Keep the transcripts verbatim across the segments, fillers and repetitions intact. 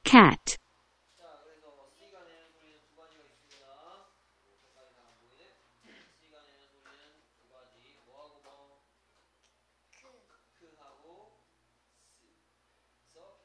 cat, 자, 그래서 C가 내는 소리는 두 가지가 있습니다. 색깔이 잘 안 보이네. C가 내는 소리는 두 가지. 뭐하고 뭐? 크하고 스. 그래서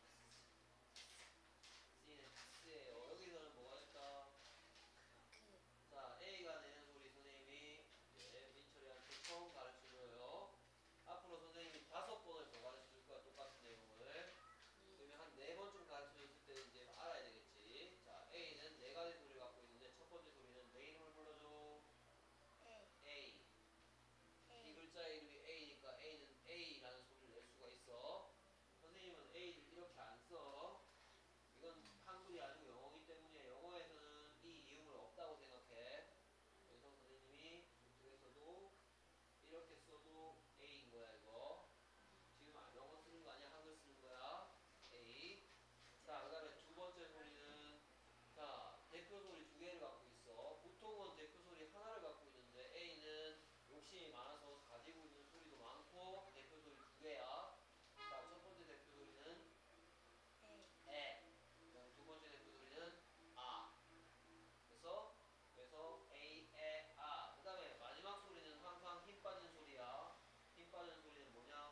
C는 S예요. 여기서는 뭐가 됐다? 자, A가 내는 소리 선생님이 이제 민철이한테 처음 가르쳐줘요. 앞으로 선생님이 다섯 번을 더 가르쳐줄 거야. 똑같은 내용을. 그러면 한 네 번쯤 가르쳐줬을 때 이제 알아야 되겠지. 자, A는 네 가지 소리를 갖고 있는데 첫 번째 소리는 내 이름을 불러줘. A. 이 글자 이름이 A니까 A는 A라는 소리를 낼 수가 있어. 선생님은 A를 이렇게 안 써. 이건 한글이 아니고 영어이기 때문에 영어에서는 이 이음을 없다고 생각해. 그래서 선생님이 중에서도 이렇게 써도 A인 거야 이거. 지금 영어 쓰는 거 아니야? 한글 쓰는 거야. A. 자, 그 다음에 두 번째 소리는 자, 대표 소리 두 개를 갖고 있어. 보통은 대표 소리 하나를 갖고 있는데 A는 욕심이 많아서 가지고 있는 소리도 많고 대표 소리 두 개야. 자, 첫 번째 대표 소리는 에. 그다음 두 번째 대표 소리는 아. 그래서 그래서 A, 에, 아. 그 다음에 마지막 소리는 항상 힘 빠진 소리야. 힘 빠진 소리는 뭐냐?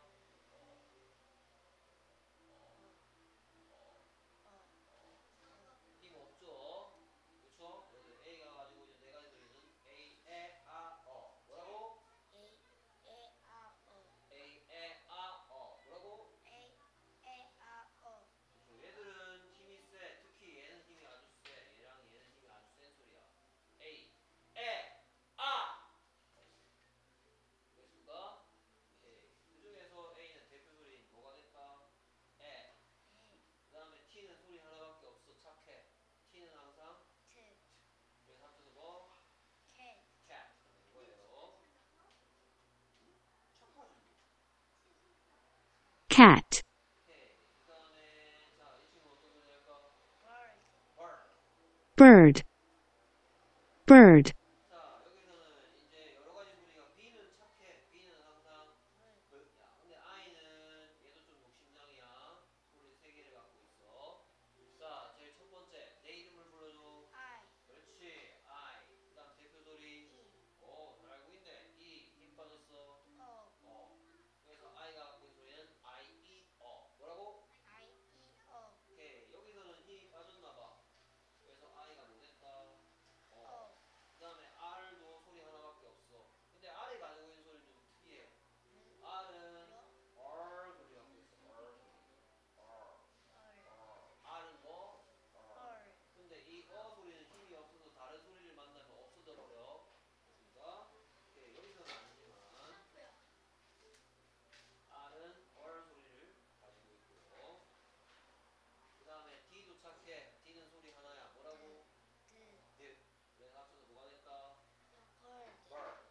힘 없죠? 그쵸? 그래서 A가 가지고 있는 네 가지 소리는 A, 에, 아, 어. 뭐라고? A, 에, 아, 어. 뭐라고? 그쵸? 얘들은 힘이 세. 특히 얘는 힘이 아주 세. 얘랑 얘는 힘이 아주 센 소리야. A, 에, 아. 됐습니까? 오케이. 그 중에서 A는 대표 소리 뭐가 될까? 에. 그 다음에 T는 소리 하나밖에 없어. 착해. T는 항상 그래서 합쳐서 뭐? cat. 이거예요. 착하지? cat, 오케이. 그 다음에 자, 이 친구 어떤 소리 할까? bird. bird, bird, 자, 여기서는 이제 여러 가지 소리가 B는 착해. B는 항상 그, 야, 근데 I는 얘도 좀 욕심장이야. 소리 세 개를 갖고 있어. 자, 제일 첫 번째 내 이름을 불러줘. 그렇지. I. 그다음 대표 소리. 오, 잘 알고 있네. E. 힘 빠졌어. 어. 그래서 I가 갖고 있는 소리는 I, E, 어. 뭐라고? 오케이. 여기서는 힘이 빠졌나 봐. 그래서 I가 뭐 됐다? 어. 그 다음에 R도 소리 하나밖에 없어. 근데 R이 가지고 있는 소리는 좀 특이해. R은 R 소리 갖고 있어. R 소리. R. R. R은 뭐? R. 근데 이 어 소리는 힘이 없어서 다른 소리를 만나면 없어져 버려. 됐습니까? 오케이. 여기서는 아니지만 R은 R 소리를 가지고 있고요. 그 다음에 D도 착해. D는 소리 하나야. 뭐라고? D. 그래서 합쳐서 뭐가 될까? bird.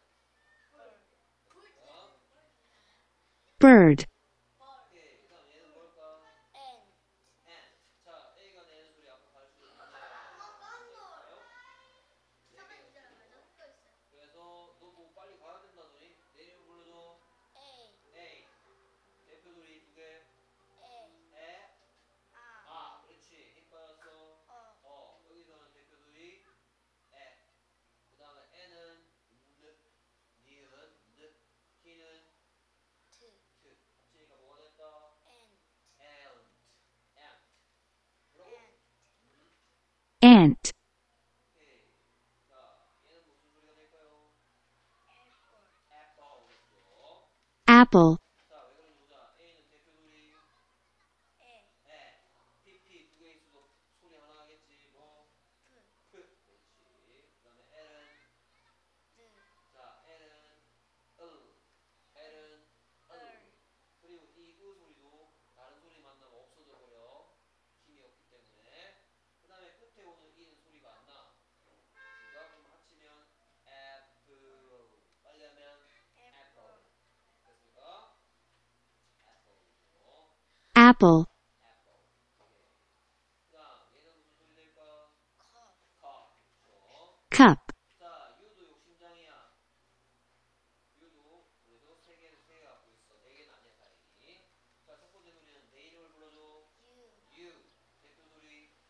됐습니까? bird, 오케이. 그 다음 얘는 뭘까? ant. 자, A가 내는 소리 아까 가르쳐줬는데 뭘까요? 네 개였어요. 그래서 너 뭐 빨리 가야 된다더니 내 이름 불러줘. A. 대표 소리 두 개. 에. 아. 그렇지. 힘 빠졌어. 어. 여기서는 대표 소리 에. 그 다음에 N은 느. 니은 느. T는 트. 합치니까 뭐가 됐다? ant. ant. 뭐라고? 음. ant, 오케이. 자, 얘는 무슨 소리가 될까요? apple이죠. apple, 자, 왜 그런지 보자. A는 대표 소리 에. pp 두 개 있어도 소리 하나 하겠지. 뭐? 크. 그렇지. 그 다음에 L은 자, L은 을. L은 을. 그리고 이 으 소리도 다른 소리 만나면 없어져 버려. 힘이 없기 때문에. 그 다음에 끝에 오는 이는 소리가 안 나. 그러니까 그럼 합치면 apple. 빨리 하면 apple. 됐습니까? apple이죠. apple, apple. 오케이. 그 다음 얘는 무슨 소리 될까? cup. 그렇죠. cup, 자, U도 욕심장이야. U도 그래도 세 개는 세 개 갖고 있어. 네 개는 아니야, 다행히. 자, 첫 번째 소리는 내 이름을 불러줘. U. 대표 소리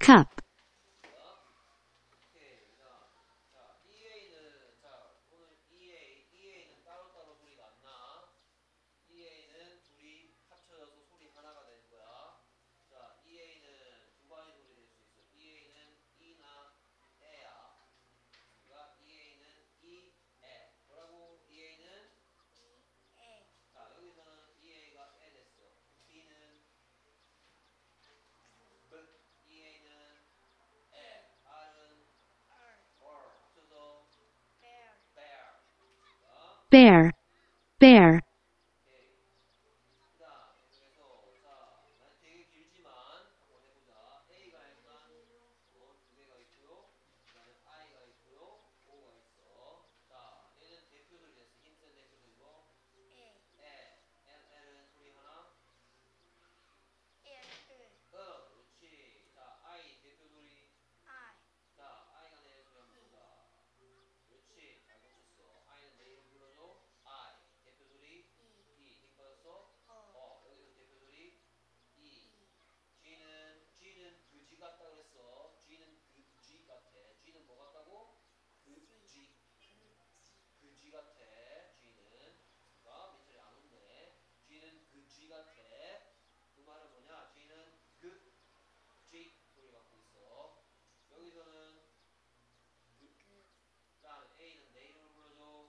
cup, 오케이. 자, 자, 이에이는, 자, 오늘 이에이, 이에이는 따로따로 소리가 안 나. 이에이는 둘이 합쳐져서 소리 하나가 되는 거야. 자, 이에이는 두 가지 소리 낼 수 있어. 이에이는 이나 에야. 그러니까 이에이는 이, 에. 뭐라고? 이에이는? 자, 여기서는 이에이가 에 됐어. B는 B, 이에이는 에, R은 or. 합쳐서 bear. 자, bear, bear, 오케이. 그 다음 계속해서 자 난 되게 길지만 한번 해보자. A가 약간 어, 두 개가 있고요. 그 다음에 I가 있고요. O가 있어. 자 얘는 대표들이 됐어. 힘센 대표들이고 에, M, L은 소리 하나 어 그렇지. 자 I 대표 소리 자 I가 내 소리 한번 보자. 그렇지 잘 고쳤어. I는 내 이름 불러줘. I 대표 소리 E 힘 빠졌어. 어 여기서 대표 소리 E G는 G는 그지 같다 그랬어. G는 그지 같아. G는 뭐 같다고? 그지 그지 같아. G는 그러니까 민철이 안 웃네. G는 그지 같아. 그 말은 뭐냐? G는 그 G 소리 갖고 있어. 여기서는 그 다음에 A는 내 이름을 불러줘.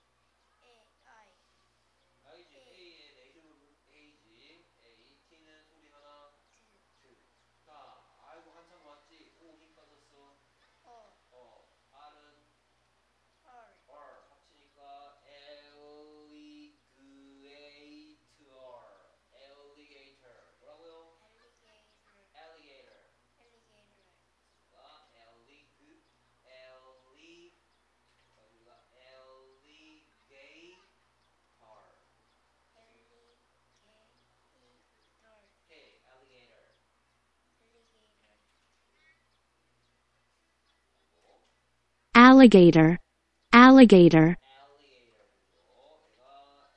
알지? A의 내 이름을 불 A지. A T는 소리 하나 트. 자, 아이고 한참 왔지. 오 힘 빠졌어. 어, R은 R 합치니까 alligator. alligator. 뭐라고요? alligator. 그러니까 allig alli 자, 우리가 alligator. 오케이, alligator. 그리고 alligator, alligator, alligator 그죠? 얘가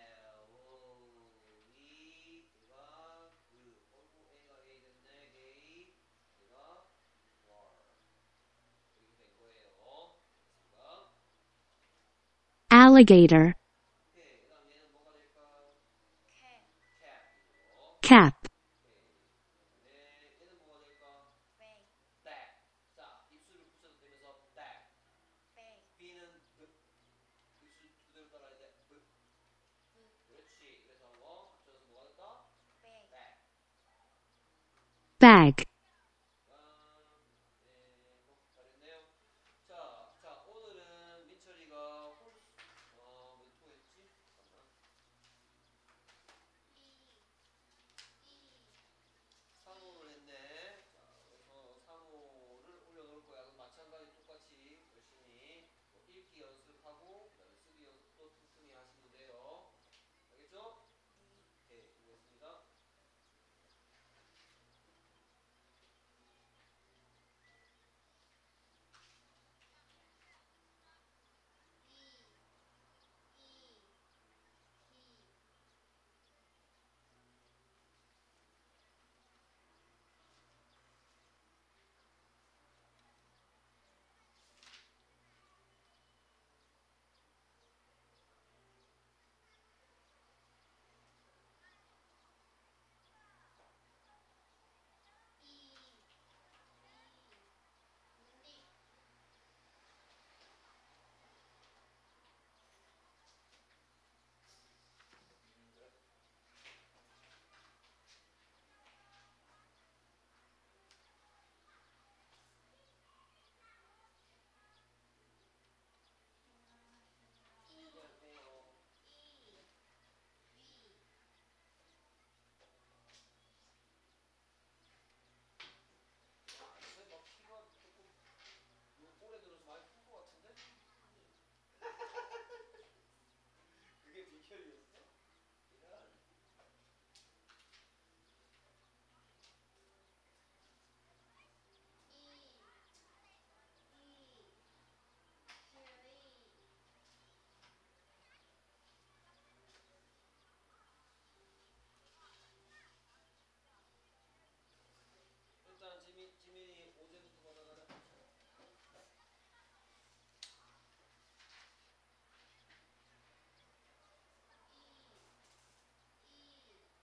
엘리 얘가 그 어이구 A가 A 됐네 게이 얘가 월 이렇게 된 거예요. 됐습니까? alligator, 오케이 그 다음 얘는 뭐가 될까? 캡이죠. cap, 오케이 네 얘는 뭐가 될까? 백. 자 입술을 붙여도 되면서 백. B는 B 입술 그대로 따라야 돼. B 그렇지. 그래서 뭐 합쳐서 뭐가 될까? 백. bag, 아, 네, 뭐 잘했네요. 자, 자 오늘은 민철이가 홀수 어, 몇호 했지? 잠깐만. 삼 호를 했네. 자, 그래서 삼 호를 올려놓을 거야. 그럼 마찬가지 똑같이 열심히 뭐 읽기 연습하고 그다음에 쓰기 연습도 틈틈이 하시면 돼요. 알겠죠? 오케이, 수고했습니다. 음, 그래. 미안해요. 아, 근데 막 피가 조금 요 올해 들어서 많이 푼 것 같은데? 그게 비결이었어.